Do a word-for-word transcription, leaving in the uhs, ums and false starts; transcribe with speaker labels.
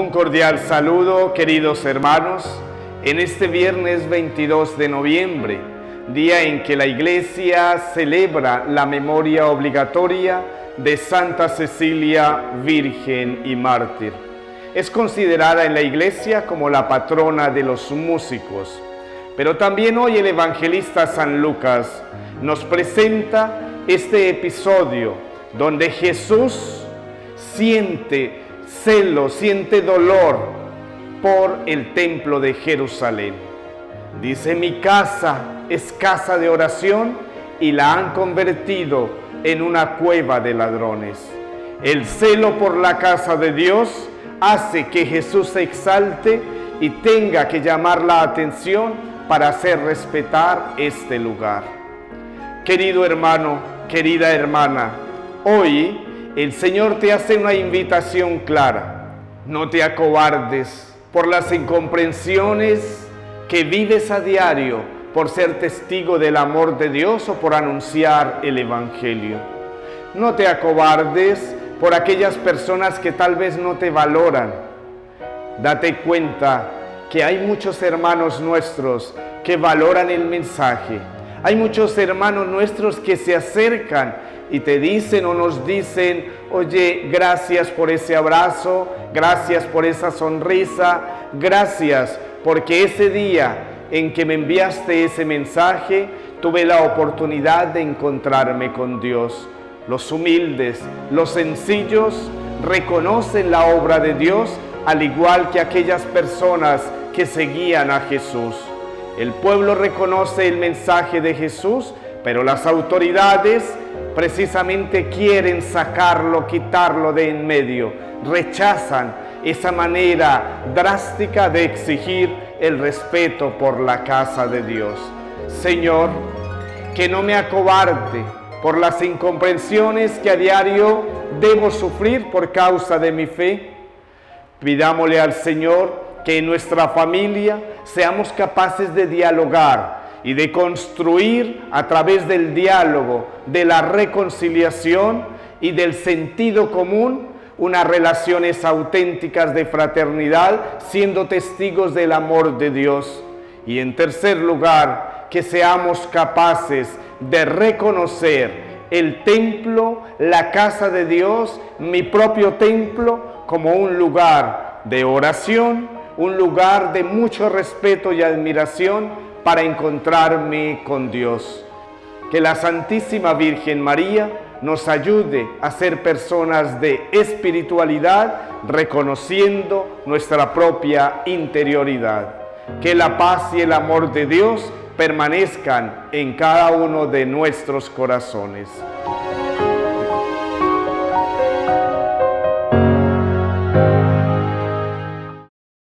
Speaker 1: Un cordial saludo, queridos hermanos, en este viernes veintidós de noviembre, día en que la Iglesia celebra la memoria obligatoria de Santa Cecilia, Virgen y Mártir. Es considerada en la Iglesia como la patrona de los músicos, pero también hoy el evangelista San Lucas nos presenta este episodio donde Jesús siente celo, siente dolor por el templo de Jerusalén. Dice: mi casa es casa de oración y la han convertido en una cueva de ladrones. El celo por la casa de Dios hace que Jesús se exalte y tenga que llamar la atención para hacer respetar este lugar. Querido hermano, querida hermana, hoy el Señor te hace una invitación clara. No te acobardes por las incomprensiones que vives a diario por ser testigo del amor de Dios o por anunciar el Evangelio. No te acobardes por aquellas personas que tal vez no te valoran. Date cuenta que hay muchos hermanos nuestros que valoran el mensaje. Hay muchos hermanos nuestros que se acercan y te dicen o nos dicen: oye, gracias por ese abrazo, gracias por esa sonrisa, gracias porque ese día en que me enviaste ese mensaje, tuve la oportunidad de encontrarme con Dios. Los humildes, los sencillos, reconocen la obra de Dios, al igual que aquellas personas que seguían a Jesús. El pueblo reconoce el mensaje de Jesús, pero las autoridades precisamente quieren sacarlo, quitarlo de en medio. Rechazan esa manera drástica de exigir el respeto por la casa de Dios. Señor, que no me acobarde por las incomprensiones que a diario debo sufrir por causa de mi fe. Pidámosle al Señor que en nuestra familia seamos capaces de dialogar y de construir a través del diálogo, de la reconciliación y del sentido común unas relaciones auténticas de fraternidad, siendo testigos del amor de Dios. Y en tercer lugar, que seamos capaces de reconocer el templo, la casa de Dios, mi propio templo, como un lugar de oración, un lugar de mucho respeto y admiración para encontrarme con Dios. Que la Santísima Virgen María nos ayude a ser personas de espiritualidad, reconociendo nuestra propia interioridad. Que la paz y el amor de Dios permanezcan en cada uno de nuestros corazones.